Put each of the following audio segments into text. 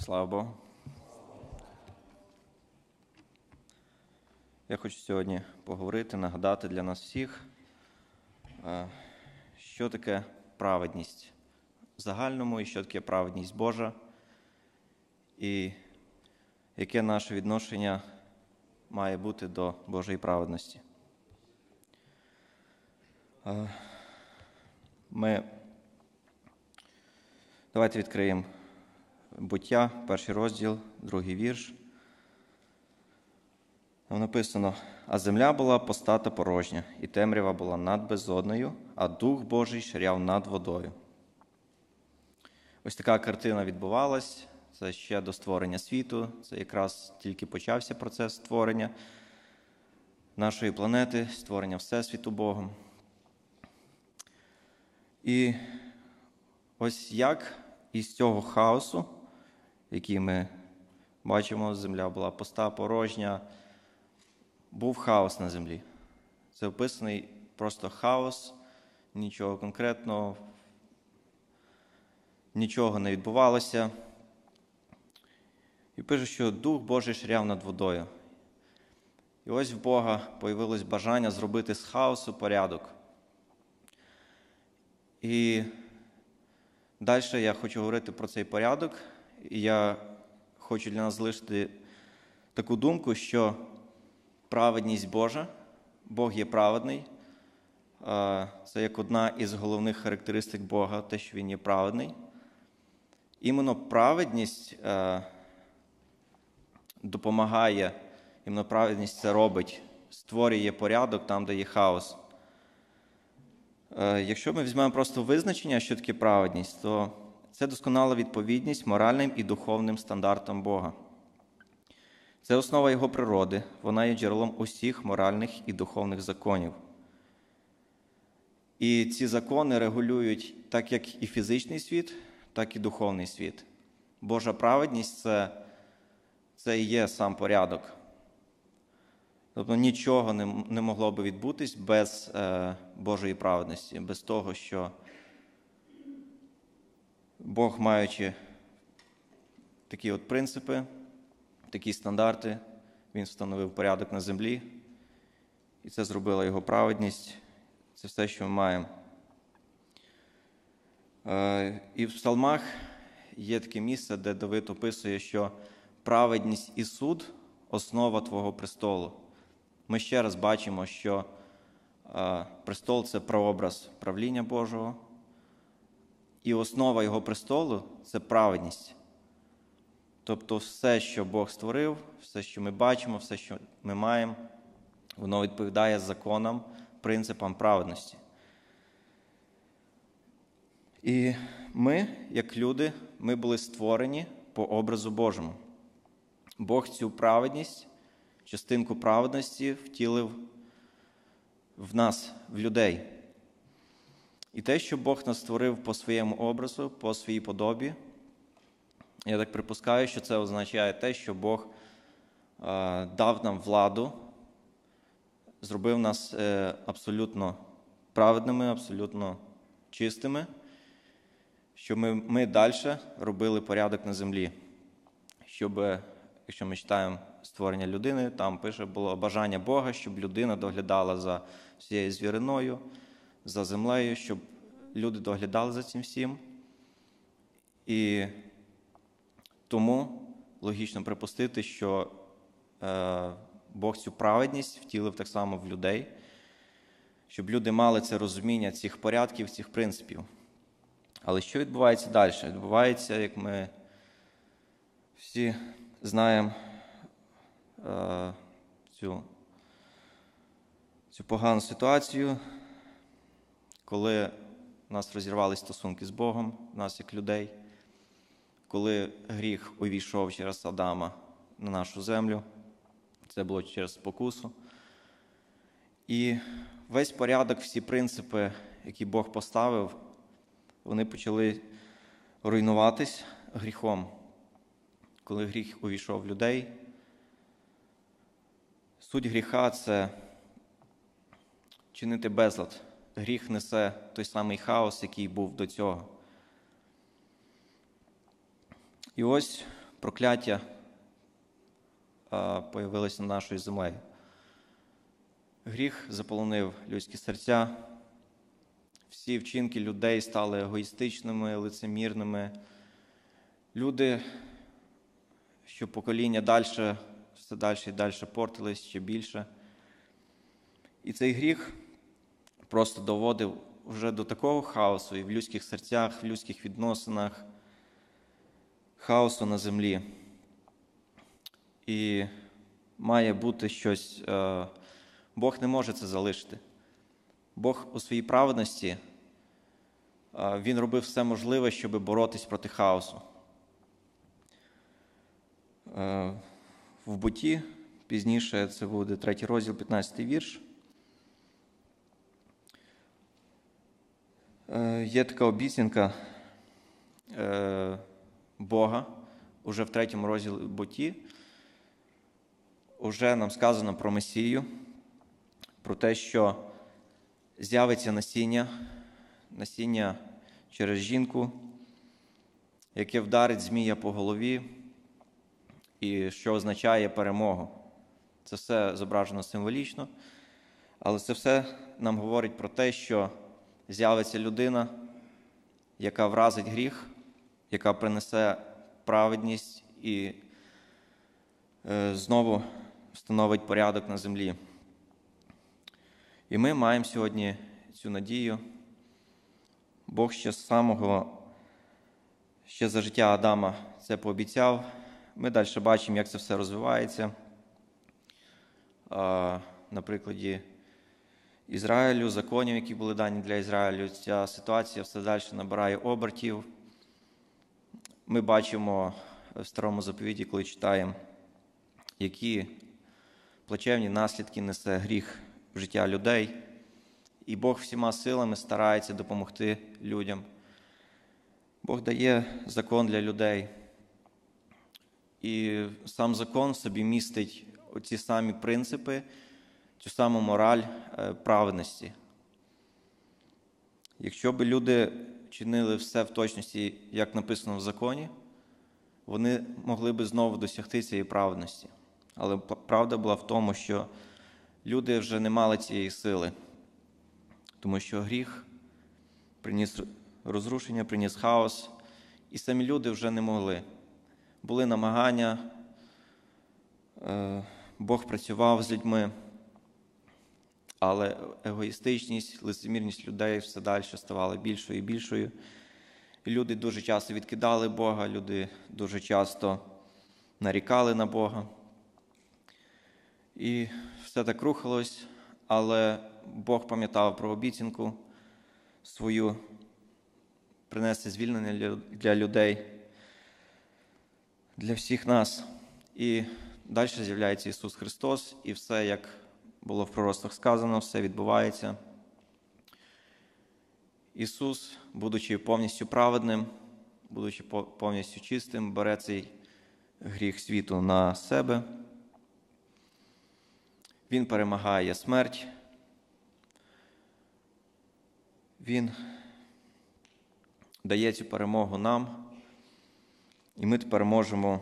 Слава Богу. Я хочу сьогодні поговорити, нагадати для нас всіх, що таке праведність в загальному і що таке праведність Божа, і яке наше відношення має бути до Божої праведності. Давайте відкриємо Буття, 1 розділ, 2 вірш. Там написано: «А земля була пуста та порожня, і темрява була над безодною, а Дух Божий ширяв над водою». Ось така картина відбувалась. Це ще до створення світу. Це якраз тільки почався процес створення нашої планети, створення Всесвіту Богом. І ось як із цього хаосу, який ми бачимо, земля була пуста, порожня, був хаос на землі. Це описаний просто хаос, нічого конкретного, нічого не відбувалося. І пише, що Дух Божий ширяв над водою. І ось в Бога появилось бажання зробити з хаосу порядок. І далі я хочу говорити про цей порядок. І я хочу для нас залишити таку думку, що праведність Божа, Бог є праведний. Це як одна із головних характеристик Бога, те, що Він є праведний. Іменно праведність допомагає, іменно праведність це робить, створює порядок там, де є хаос. Якщо ми візьмемо просто визначення, що таке праведність, то це досконала відповідність моральним і духовним стандартам Бога. Це основа Його природи, вона є джерелом усіх моральних і духовних законів. І ці закони регулюють так як і фізичний світ, так і духовний світ. Божа праведність – це і є сам порядок. Тобто нічого не могло би відбутись без Божої праведності, без того, що Бог, маючи такі от принципи, такі стандарти, Він встановив порядок на землі, і це зробила Його праведність. Це все, що ми маємо. І в псалмах є таке місце, де Давид описує, що праведність і суд – основа Твого престолу. Ми ще раз бачимо, що престол – це прообраз правління Божого, і основа Його престолу – це праведність. Тобто все, що Бог створив, все, що ми бачимо, все, що ми маємо, воно відповідає законам, принципам праведності. І ми, як люди, ми були створені по образу Божому. Бог цю праведність, частинку праведності втілив в нас, в людей. І те, що Бог нас створив по своєму образу, по своїй подобі, я так припускаю, що це означає те, що Бог дав нам владу, зробив нас абсолютно праведними, абсолютно чистими, щоб ми далі робили порядок на землі. Щоб, якщо ми читаємо створення людини, там пише, було бажання Бога, щоб людина доглядала за всією звіриною, за землею, щоб люди доглядали за цим всім. І тому логічно припустити, що Бог цю праведність втілив так само в людей, щоб люди мали це розуміння цих порядків, цих принципів. Але що відбувається далі? Відбувається, як ми всі знаємо, цю погану ситуацію, коли у нас розірвалися стосунки з Богом, у нас як людей, коли гріх увійшов через Адама на нашу землю, це було через спокусу. І весь порядок, всі принципи, які Бог поставив, вони почали руйнуватись гріхом. Коли гріх увійшов в людей, суть гріха – це чинити безлад. Гріх несе той самий хаос, який був до цього. І ось прокляття появилося над нашою землею. Гріх заполонив людські серця, всі вчинки людей стали егоїстичними, лицемірними. Люди, що покоління все далі і далі портились ще більше. І цей гріх просто доводив вже до такого хаосу і в людських серцях, в людських відносинах, хаосу на землі. І має бути щось, Бог не може це залишити. Бог у своїй праведності, Він робив все можливе, щоб боротись проти хаосу. В Бутті, пізніше це буде 3 розділ, 15 вірш. Є така обіцянка Бога, уже в 3 розділі Бутті, уже нам сказано про Месію, про те, що з'явиться насіння через жінку, яке вдарить змія по голові, і що означає перемогу. Це все зображено символічно, але це все нам говорить про те, що з'явиться людина, яка вразить гріх, яка принесе праведність і знову встановить порядок на землі. І ми маємо сьогодні цю надію. Бог ще за життя Адама це пообіцяв. Ми далі бачимо, як це все розвивається. На прикладі Ізраїлю, законів, які були дані для Ізраїлю, ця ситуація все далі набирає обертів. Ми бачимо в Старому Заповіті, коли читаємо, які плачевні наслідки несе гріх в життя людей. І Бог всіма силами старається допомогти людям. Бог дає закон для людей. І сам закон в собі містить оці самі принципи, цю саму мораль праведності. Якщо б люди чинили все в точності, як написано в законі, вони могли б знову досягти цієї праведності. Але правда була в тому, що люди вже не мали цієї сили, тому що гріх приніс розрушення, приніс хаос, і самі люди вже не могли. Були намагання, Бог працював з людьми, але егоїстичність, лицемірність людей все далі ставала більшою і більшою. І люди дуже часто відкидали Бога, люди дуже часто нарікали на Бога. І все так рухалось, але Бог пам'ятав про обіцянку свою, принести звільнення для людей, для всіх нас. І далі з'являється Ісус Христос, і все, як було в пророцтвах сказано, все відбувається. Ісус, будучи повністю праведним, будучи повністю чистим, бере цей гріх світу на себе. Він перемагає смерть. Він дає цю перемогу нам, і ми тепер можемо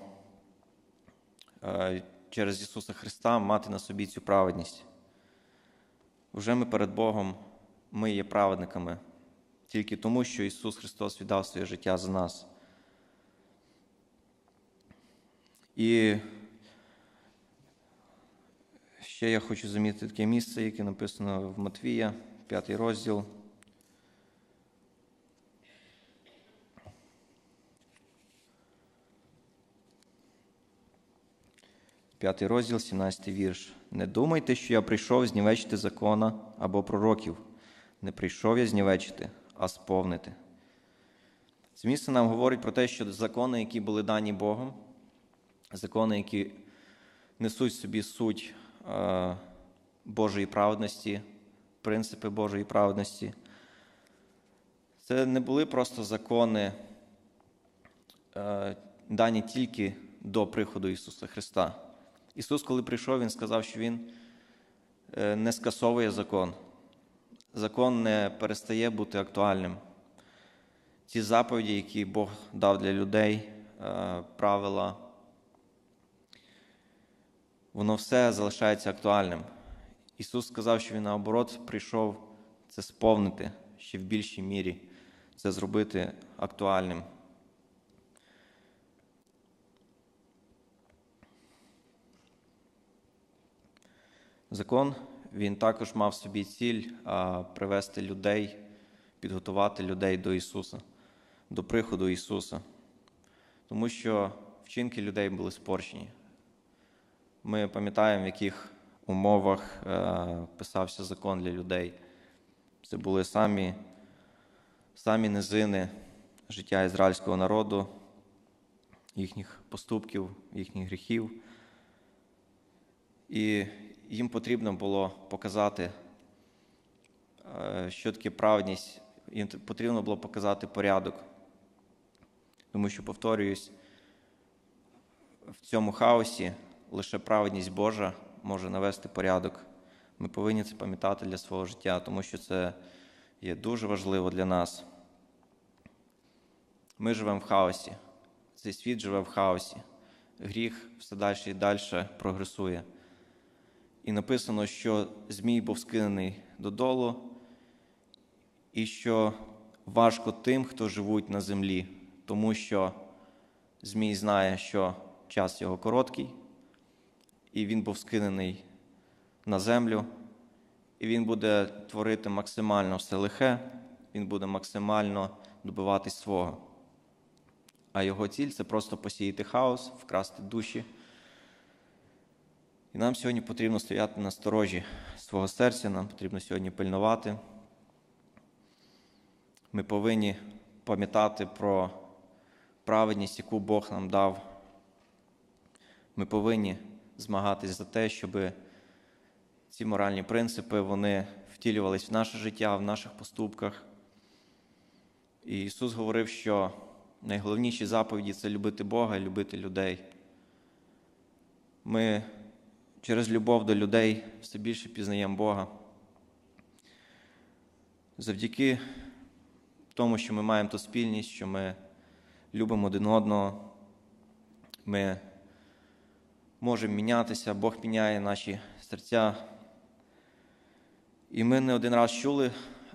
через Ісуса Христа мати на собі цю праведність. Вже ми перед Богом, ми є праведниками, тільки тому, що Ісус Христос віддав своє життя за нас. І ще я хочу замітити таке місце, яке написано в Матвія, 5 розділ. 5 розділ, 17 вірш. «Не думайте, що я прийшов знівечити закона або пророків. Не прийшов я знівечити, а сповнити». Це місце нам говорить про те, що закони, які були дані Богом, закони, які несуть в собі суть Божої праведності, принципи Божої праведності, це не були просто закони, дані тільки до приходу Ісуса Христа. Ісус, коли прийшов, Він сказав, що Він не скасовує закон. Закон не перестає бути актуальним. Ці заповіді, які Бог дав для людей, правила, воно все залишається актуальним. Ісус сказав, що Він, наоборот, прийшов це сповнити ще в більшій мірі, це зробити актуальним. Закон, він також мав собі ціль привести людей, підготувати людей до Ісуса, до приходу Ісуса. Тому що вчинки людей були спорчені. Ми пам'ятаємо, в яких умовах писався закон для людей. Це були самі низини життя ізраїльського народу, їхніх поступків, їхніх гріхів. І їм потрібно було показати, що таке праведність, їм потрібно було показати порядок. Тому що, повторююсь, в цьому хаосі лише праведність Божа може навести порядок. Ми повинні це пам'ятати для свого життя, тому що це є дуже важливо для нас. Ми живемо в хаосі. Цей світ живе в хаосі. Гріх все далі і далі прогресує. І написано, що Змій був скинений додолу, і що важко тим, хто живуть на землі, тому що Змій знає, що час його короткий, і він був скинений на землю, і він буде творити максимально все лихе, він буде максимально добиватись свого. А його ціль – це просто посіяти хаос, вкрасти душі. І нам сьогодні потрібно стояти на сторожі свого серця, нам потрібно сьогодні пильнувати. Ми повинні пам'ятати про праведність, яку Бог нам дав. Ми повинні змагатись за те, щоб ці моральні принципи, вони втілювались в наше життя, в наших поступках. І Ісус говорив, що найголовніші заповіді – це любити Бога і любити людей. Ми через любов до людей все більше пізнаємо Бога. Завдяки тому, що ми маємо ту спільність, що ми любимо один одного, ми можемо мінятися, Бог міняє наші серця. І ми не один раз чули,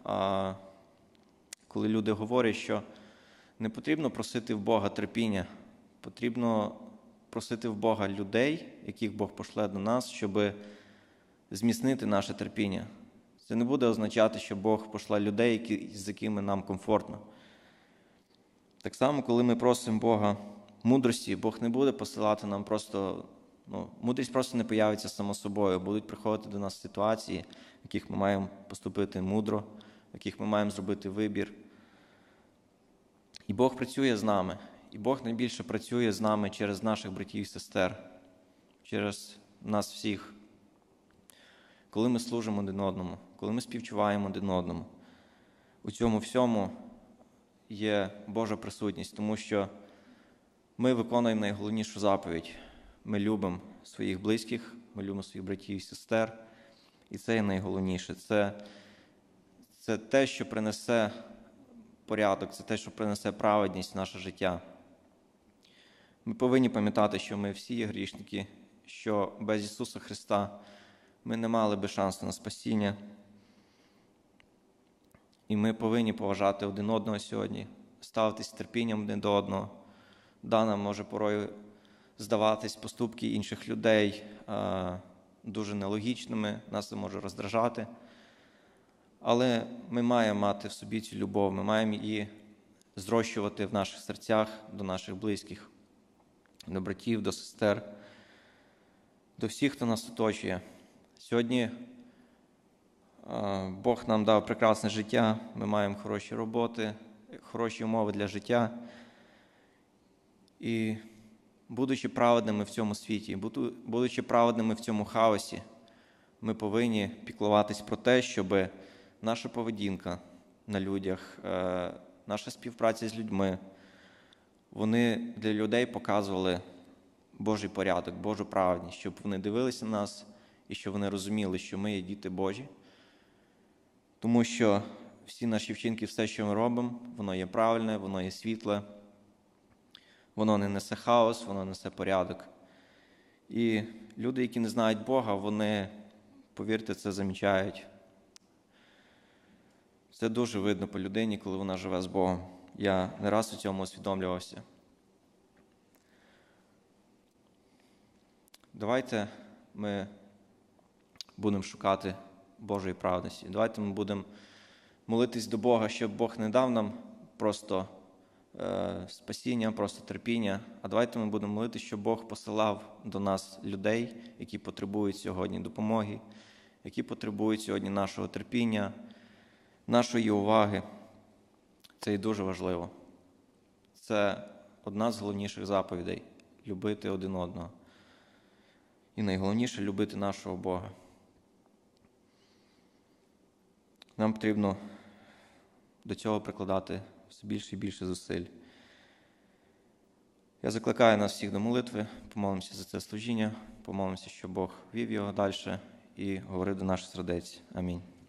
коли люди говорять, що не потрібно просити в Бога терпіння, потрібно просити в Бога людей, яких Бог пошле до нас, щоб зміцнити наше терпіння. Це не буде означати, що Бог пошле людей, з якими нам комфортно. Так само, коли ми просимо Бога мудрості, Бог не буде посилати нам просто, мудрість просто не появиться само собою. Будуть приходити до нас ситуації, в яких ми маємо поступити мудро, в яких ми маємо зробити вибір. І Бог працює з нами. І Бог найбільше працює з нами через наших братів і сестер, через нас всіх. Коли ми служимо один одному, коли ми співчуваємо один одному. У цьому всьому є Божа присутність, тому що ми виконуємо найголовнішу заповідь. Ми любимо своїх близьких, ми любимо своїх братів і сестер. І це є найголовніше. Це те, що принесе порядок, це те, що принесе праведність в наше життя. Ми повинні пам'ятати, що ми всі є грішники, що без Ісуса Христа ми не мали би шансу на спасіння. І ми повинні поважати один одного сьогодні, ставитись з терпінням один до одного. Да, нам може порою здаватись поступки інших людей дуже нелогічними, нас це може роздражати. Але ми маємо мати в собі цю любов, ми маємо її зрощувати в наших серцях до наших близьких, до братів, до сестер, до всіх, хто нас оточує. Сьогодні Бог нам дав прекрасне життя, ми маємо хороші роботи, хороші умови для життя. І будучи праведними в цьому світі, будучи праведними в цьому хаосі, ми повинні піклуватись про те, щоб наша поведінка на людях, наша співпраця з людьми, вони для людей показували Божий порядок, Божу праведність, щоб вони дивилися на нас і щоб вони розуміли, що ми є діти Божі. Тому що всі наші вчинки, все, що ми робимо, воно є правильне, воно є світле, воно не несе хаос, воно несе порядок. І люди, які не знають Бога, вони, повірте, це замічають. Це дуже видно по людині, коли вона живе з Богом. Я не раз у цьому усвідомлювався. Давайте ми будемо шукати Божої праведності. Давайте ми будемо молитись до Бога, щоб Бог не дав нам просто спасіння, просто терпіння, а давайте ми будемо молитися, щоб Бог посилав до нас людей, які потребують сьогодні допомоги, які потребують сьогодні нашого терпіння, нашої уваги. Це і дуже важливо. Це одна з головніших заповідей – любити один одного. І найголовніше – любити нашого Бога. Нам потрібно до цього прикладати все більше і більше зусиль. Я закликаю нас всіх до молитви, помолимося за це служіння, помолимося, щоб Бог вів його далі і говорив до наших сердець. Амінь.